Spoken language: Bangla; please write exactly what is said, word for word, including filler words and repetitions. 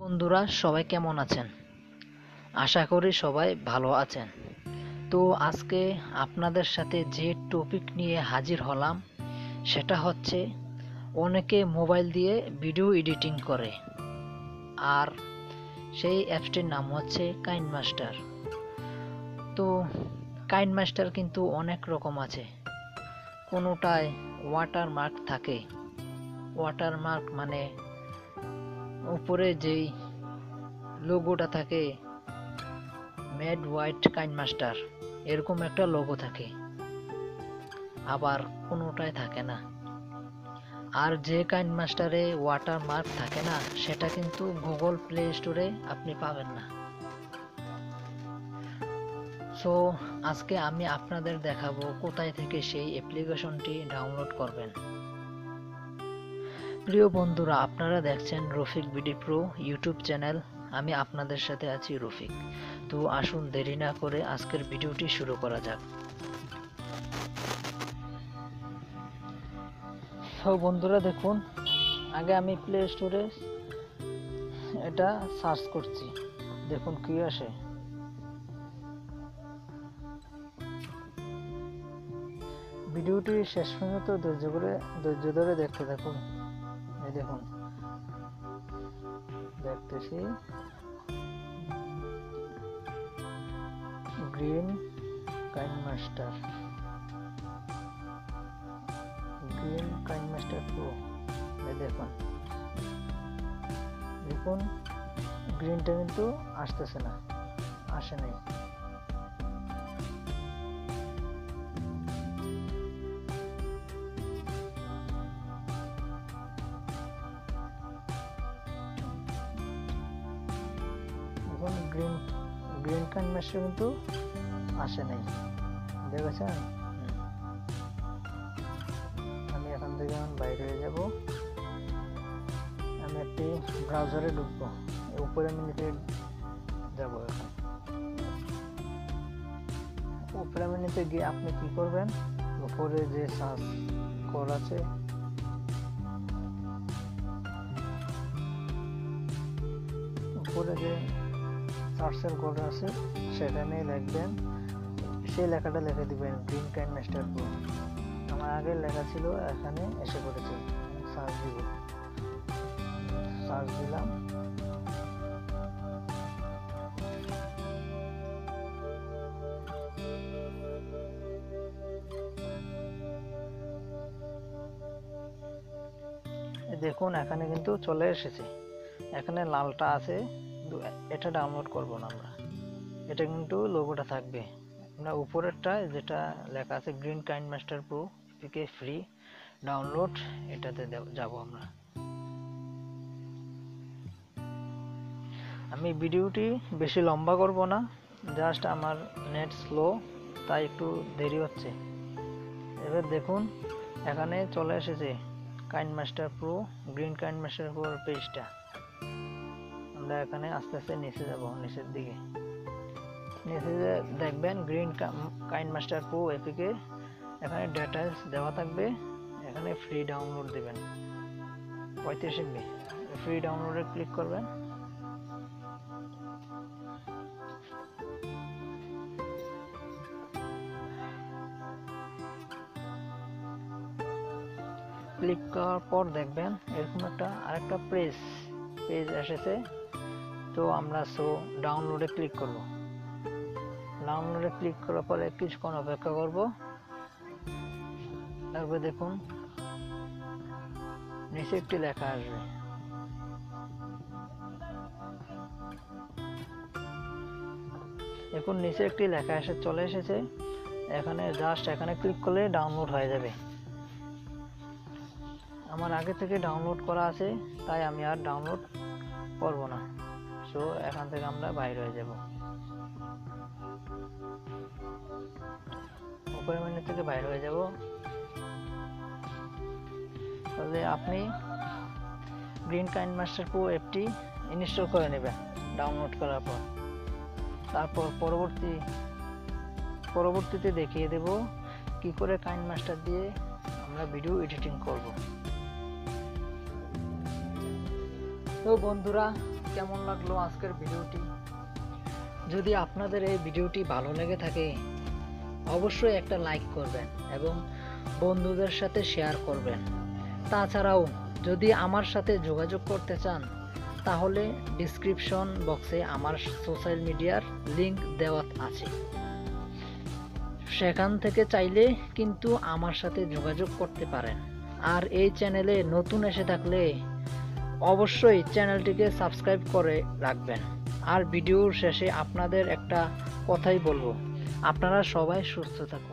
বন্ধুরা সবাই কেমন আছেন? আশা করি সবাই ভালো আছেন। তো আজকে আপনাদের সাথে যে টপিক নিয়ে হাজির হলাম সেটা হচ্ছে অনেকে মোবাইল দিয়ে ভিডিও এডিটিং করে, আর সেই অ্যাপসটির নাম হচ্ছে কাইনমাস্টার। তো কাইনমাস্টার কিন্তু অনেক রকম আছে। কোনোটায় ওয়াটারমার্ক থাকে। ওয়াটারমার্ক মানে উপরে যেই লোগোটা থাকে, মেড হোয়াইট কাইনমাস্টার, এরকম একটা লোগো থাকে। আবার কোনোটায় থাকে না। আর যে কাইনমাস্টারে ওয়াটারমার্ক থাকে না সেটা কিন্তু গুগল প্লে স্টোরে আপনি পাবেন না। সো আজকে আমি আপনাদের দেখাবো কোথায় থেকে সেই অ্যাপ্লিকেশনটি ডাউনলোড করবেন। প্রিয় বন্ধুরা, আপনারা দেখছেন Rafiq BD pro YouTube channel. আমি আপনাদের সাথে আছি রফিক। তো আসুন দেরি না করে আজকের ভিডিওটি শুরু করা যাক। তো বন্ধুরা দেখুন, আগে আমি প্লে স্টোরে এটা সার্চ করছি, দেখুন কি আসে। ভিডিওটি শেষ পর্যন্ত ধৈর্য করে ধৈর্য ধরে দেখতে থাকুন। এই দেখুন, দেখতেছি green KineMaster green KineMaster pro. এই দেখুন দেখুন গ্রিনটা কিন্তু আসতেছে না, আসে নাই। এখন গ্রিন গ্রিন কাইনমাস্টার কিন্তু আসে নাই, দেখেছেন? আমি এখান থেকে বাইরে হয়ে যাব। আমি একটি ব্রাউজারে ঢুকবো, উপরে মিনিটে যাব। এখন উপরে মিনিটে গিয়ে আপনি কি করবেন, উপরে যে সার্চ কর আছে উপরে যে সার্চের কোড আছে সেখানে লিখবেন, সেই লেখাটা লিখে দিবেন গ্রিন কাইনমাস্টার প্রো। আমার আগে লেখা ছিল, এখানে এসে পড়েছে। সার্চ দিব, সার্চ দিলাম। দেখুন এখানে কিন্তু চলে এসেছে, এখানে লালটা আছে। এটা ডাউনলোড করব না আমরা, এটা কিন্তু লোগোটা থাকবে। আমরা উপরেরটা যেটা লেখা আছে green KineMaster pro APK free download, এটাতে যাব আমরা। আমি ভিডিওটি বেশি লম্বা করব না, জাস্ট আমার নেট স্লো, তাই একটু দেরি হচ্ছে। এবার দেখুন এখানে চলে এসেছে KineMaster pro, green KineMaster pro পেজটা। আমরা এখানে আস্তে আস্তে নিচে যাব, নিচের দিকে। নিচে দেখবেন গ্রিন কাইনমাস্টার প্রো এপিকে, এখানে ডিটেইলস দেওয়া থাকবে। এখানে ফ্রি ডাউনলোড দিবেন পঁয়ত্রিশ এমবি, ফ্রি ডাউনলোডে ক্লিক করবেন। ক্লিক করার পর দেখবেন এরকম একটা আরেকটা পেজ পেজ এসেছে। তো আমরা সো ডাউনলোডে ক্লিক করব। ডাউনলোডে ক্লিক করার পরে কিছুক্ষণ অপেক্ষা করব। তারপরে দেখুন নিচে একটি লেখা আসবে, এখন নিচে একটি লেখা এসে চলে এসেছে। এখানে জাস্ট এখানে ক্লিক করলে ডাউনলোড হয়ে যাবে। আমার আগে থেকে ডাউনলোড করা আছে, তাই আমি আর ডাউনলোড করব না। সো এখান থেকে আমরা বাইরে হয়ে যাব, উপরে মেনু থেকে বাইরে হয়ে যাব। তাহলে আপনি গ্রিন কাইনমাস্টার প্রো অ্যাপটি ইনস্টল করে নেবেন ডাউনলোড করার পর। তারপর পরবর্তী পরবর্তীতে দেখিয়ে দেব কি করে কাইনমাস্টার দিয়ে আমরা ভিডিও এডিটিং করব। তো বন্ধুরা, কেমন লাগলো আজকের ভিডিওটি। যদি আপনাদের এই ভিডিওটি ভালো লেগে থাকে অবশ্যই একটা লাইক করবেন এবং বন্ধুদের সাথে শেয়ার করবেন। তাছাড়াও যদি আমার সাথে যোগাযোগ করতে চান তাহলে ডিসক্রিপশন বক্সে আমার সোশ্যাল মিডিয়ার লিংক দেওয়া আছে, সেখান থেকে চাইলে কিন্তু আমার সাথে যোগাযোগ করতে পারেন। আর এই চ্যানেলে নতুন এসে থাকলে অবশ্যই চ্যানেলটিকে সাবস্ক্রাইব করে রাখবেন। আর ভিডিওর শেষে আপনাদের একটা কথাই বলবো, আপনারা সবাই সুস্থ থাকুন।